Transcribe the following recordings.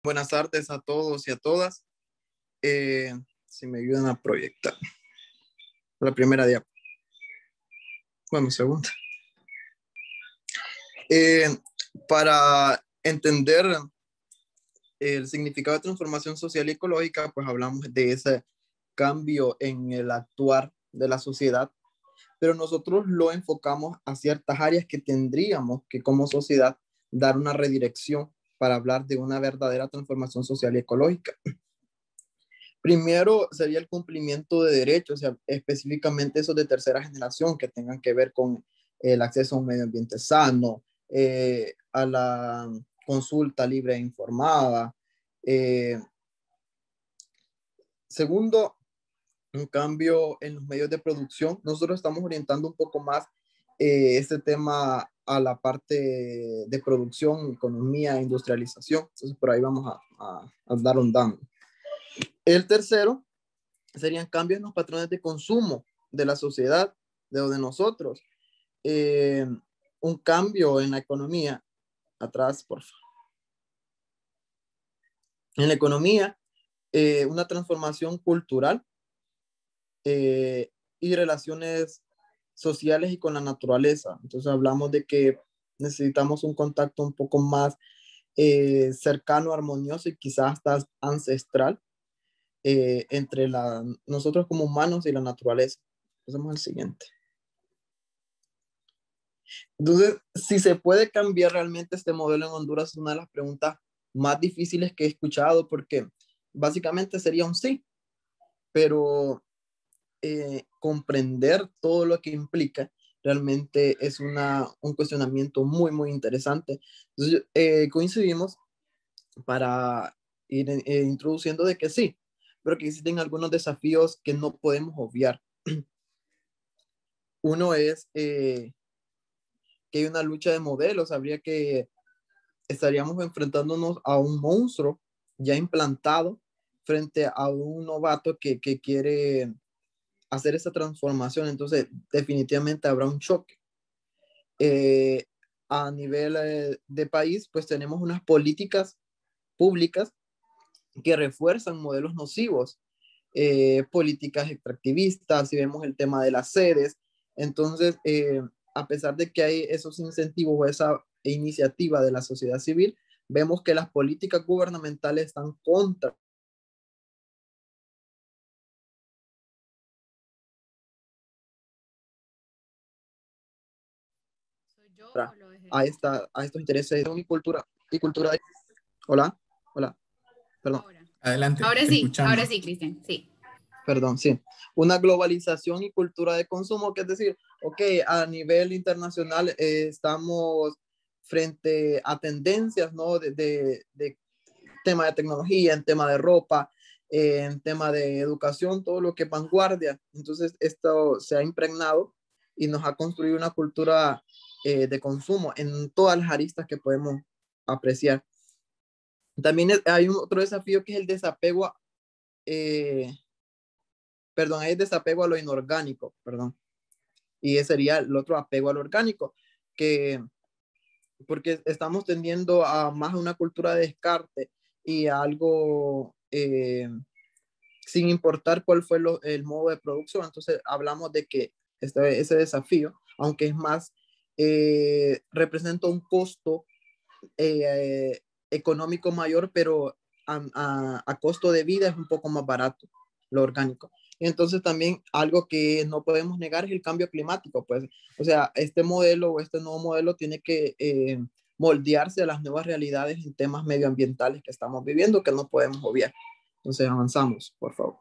Buenas tardes a todos y a todas. Si me ayudan a proyectar la primera diapositiva. Bueno, segunda. Para entender el significado de transformación social y ecológica, pues hablamos de ese cambio en el actuar de la sociedad, pero nosotros lo enfocamos a ciertas áreas que tendríamos que como sociedad dar una redirección para hablar de una verdadera transformación social y ecológica. Primero sería el cumplimiento de derechos, o sea, específicamente esos de tercera generación que tengan que ver con el acceso a un medio ambiente sano, a la consulta libre e informada. Segundo, un cambio en los medios de producción. Nosotros estamos orientando un poco más este tema a la parte de producción, economía, industrialización. Entonces, por ahí vamos a dar un down. El tercero serían cambios en los patrones de consumo de la sociedad, de nosotros. Un cambio en la economía. Atrás, por favor. En la economía, una transformación cultural y relaciones sociales y con la naturaleza. Entonces hablamos de que necesitamos un contacto un poco más cercano, armonioso y quizás hasta ancestral entre nosotros como humanos y la naturaleza. Pasemos al siguiente. Entonces, si se puede cambiar realmente este modelo en Honduras es una de las preguntas más difíciles que he escuchado porque básicamente sería un sí, pero comprender todo lo que implica realmente es un cuestionamiento muy, muy interesante. Entonces, coincidimos para ir introduciendo de que sí, pero que existen algunos desafíos que no podemos obviar. Uno es que hay una lucha de modelos, habría que estaríamos enfrentándonos a un monstruo ya implantado frente a un novato que quiere hacer esa transformación. Entonces, definitivamente habrá un choque. A nivel de país, pues tenemos unas políticas públicas que refuerzan modelos nocivos, políticas extractivistas, si vemos el tema de las sedes. Entonces, a pesar de que hay esos incentivos o esa iniciativa de la sociedad civil, vemos que las políticas gubernamentales están contra a estos intereses de cultura. Hola, hola, perdón. Adelante. Ahora sí, Cristian, sí. Perdón, sí. Una globalización y cultura de consumo, que es decir, ok, a nivel internacional estamos frente a tendencias, ¿no? De tema de tecnología, en tema de ropa, en tema de educación, todo lo que es vanguardia. Entonces, esto se ha impregnado y nos ha construido una cultura de consumo en todas las aristas que podemos apreciar. También hay otro desafío que es el desapego hay el desapego a lo inorgánico, perdón. Y ese sería el otro apego a lo orgánico, porque estamos tendiendo a más una cultura de descarte y a algo sin importar cuál fue el modo de producción. Entonces hablamos de que ese desafío, aunque es más, representa un costo económico mayor, pero a costo de vida es un poco más barato lo orgánico. Entonces también algo que no podemos negar es el cambio climático, pues, o sea, este modelo o este nuevo modelo tiene que moldearse a las nuevas realidades en temas medioambientales que estamos viviendo, que no podemos obviar. Entonces avanzamos, por favor.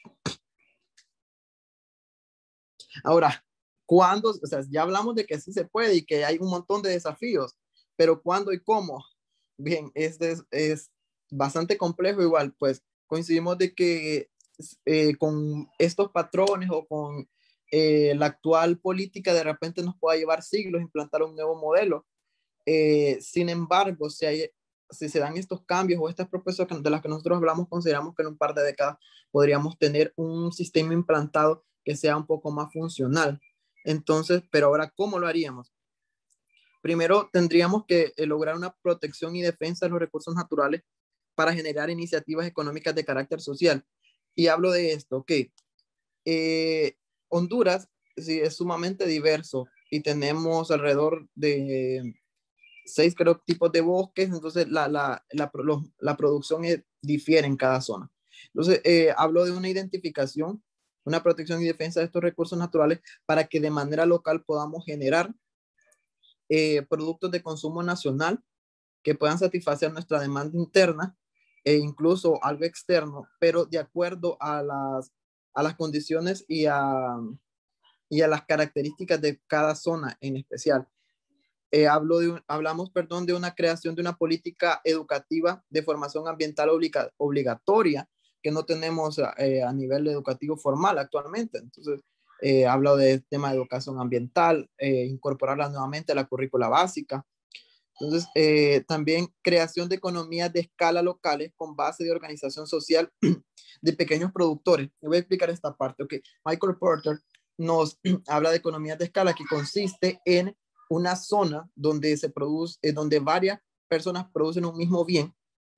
Ahora, ¿cuándo? O sea, ya hablamos de que sí se puede y que hay un montón de desafíos, pero ¿cuándo y cómo? Bien, este es bastante complejo igual, pues coincidimos de que con estos patrones o con la actual política de repente nos pueda llevar siglos implantar un nuevo modelo. Sin embargo, si se dan estos cambios o estas propuestas de las que nosotros hablamos, consideramos que en un par de décadas podríamos tener un sistema implantado que sea un poco más funcional. Entonces, pero ahora, ¿cómo lo haríamos? Primero, tendríamos que lograr una protección y defensa de los recursos naturales para generar iniciativas económicas de carácter social. Y hablo de esto, que Honduras sí, es sumamente diverso y tenemos alrededor de 6, creo, tipos de bosques, entonces la producción difiere en cada zona. Entonces, hablo de una identificación, una protección y defensa de estos recursos naturales para que de manera local podamos generar productos de consumo nacional que puedan satisfacer nuestra demanda interna e incluso algo externo, pero de acuerdo a las condiciones y a las características de cada zona en especial. Hablamos, perdón, de una creación de una política educativa de formación ambiental obligatoria que no tenemos a nivel educativo formal actualmente. Entonces, hablo del tema de educación ambiental, incorporarla nuevamente a la currícula básica. Entonces, también creación de economías de escala locales con base de organización social de pequeños productores. Me voy a explicar esta parte. Okay. Michael Porter nos habla de economías de escala que consiste en una zona donde se produce, donde varias personas producen un mismo bien,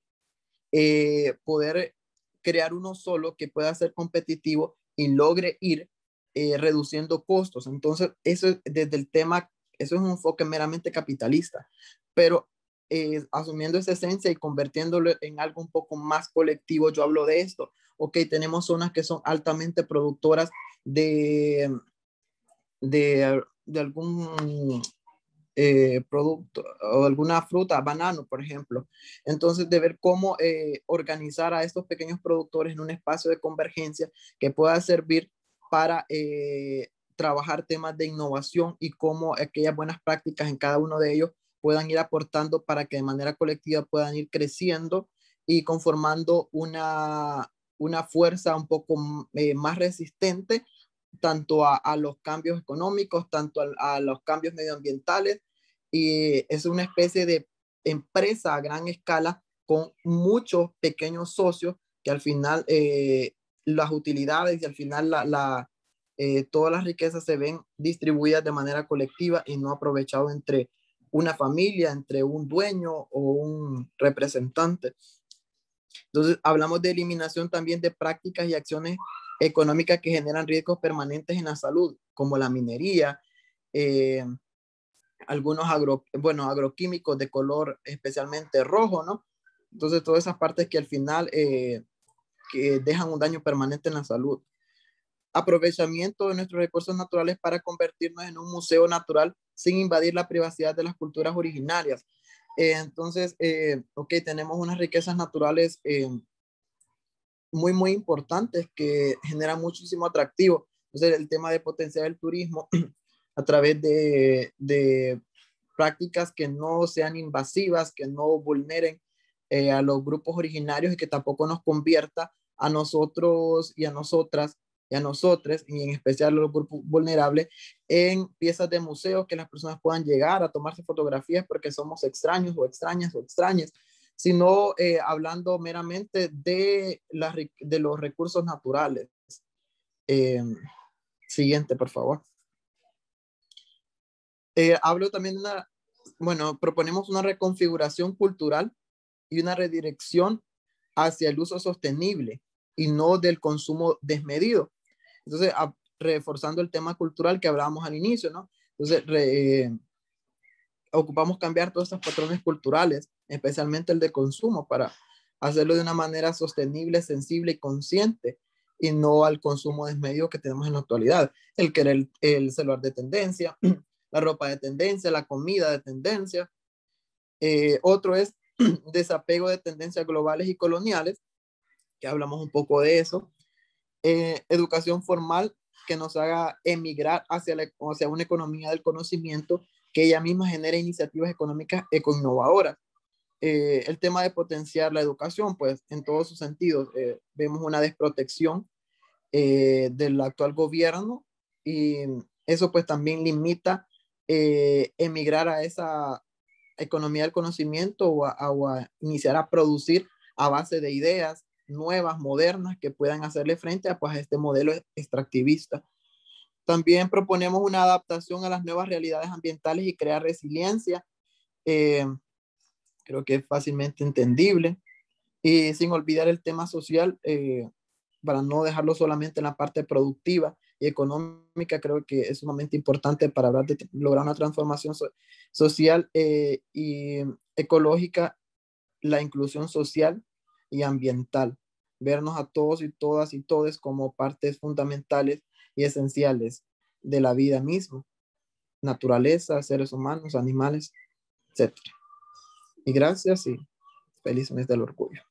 poder crear uno solo que pueda ser competitivo y logre ir reduciendo costos. Entonces, eso es desde el tema, eso es un enfoque meramente capitalista, pero asumiendo esa esencia y convirtiéndolo en algo un poco más colectivo, yo hablo de esto. Ok, tenemos zonas que son altamente productoras de algún producto o alguna fruta, banano, por ejemplo. Entonces, de ver cómo organizar a estos pequeños productores en un espacio de convergencia que pueda servir para trabajar temas de innovación y cómo aquellas buenas prácticas en cada uno de ellos puedan ir aportando para que de manera colectiva puedan ir creciendo y conformando una fuerza un poco más resistente tanto a los cambios económicos, tanto a los cambios medioambientales, y es una especie de empresa a gran escala con muchos pequeños socios que al final las utilidades y al final todas las riquezas se ven distribuidas de manera colectiva y no aprovechado entre una familia, entre un dueño o un representante. Entonces, hablamos de eliminación también de prácticas y acciones económicas que generan riesgos permanentes en la salud, como la minería, algunos agroquímicos de color especialmente rojo, ¿no? Entonces, todas esas partes que al final que dejan un daño permanente en la salud. Aprovechamiento de nuestros recursos naturales para convertirnos en un museo natural sin invadir la privacidad de las culturas originarias. Entonces, ok, tenemos unas riquezas naturales muy, muy importantes que generan muchísimo atractivo. Entonces, el tema de potenciar el turismo a través de prácticas que no sean invasivas, que no vulneren a los grupos originarios y que tampoco nos convierta a nosotros y a nosotras y a nosotres, y en especial a los grupos vulnerables, en piezas de museos que las personas puedan llegar a tomarse fotografías porque somos extraños o extrañas o extrañas, sino hablando meramente de los recursos naturales. Eh, Siguiente, por favor. Hablo también de proponemos una reconfiguración cultural y una redirección hacia el uso sostenible y no del consumo desmedido. Entonces, reforzando el tema cultural que hablábamos al inicio, ¿no? Entonces, ocupamos cambiar todos estos patrones culturales, especialmente el de consumo, para hacerlo de una manera sostenible, sensible y consciente, y no al consumo desmedido que tenemos en la actualidad. El querer el celular de tendencia, la ropa de tendencia, la comida de tendencia. Otro es desapego de tendencias globales y coloniales, que hablamos un poco de eso. Educación formal que nos haga emigrar hacia una economía del conocimiento que ella misma genere iniciativas económicas ecoinnovadoras. El tema de potenciar la educación, pues en todos sus sentidos, vemos una desprotección del actual gobierno y eso pues también limita emigrar a esa economía del conocimiento o a iniciar a producir a base de ideas nuevas, modernas, que puedan hacerle frente a pues, este modelo extractivista. También proponemos una adaptación a las nuevas realidades ambientales y crear resiliencia. Creo que es fácilmente entendible. Y sin olvidar el tema social, para no dejarlo solamente en la parte productiva y económica, creo que es sumamente importante para hablar de lograr una transformación social y ecológica, la inclusión social y ambiental. Vernos a todos y todas y todes como partes fundamentales y esenciales de la vida misma, naturaleza, seres humanos, animales, etc. Y gracias y feliz mes del orgullo.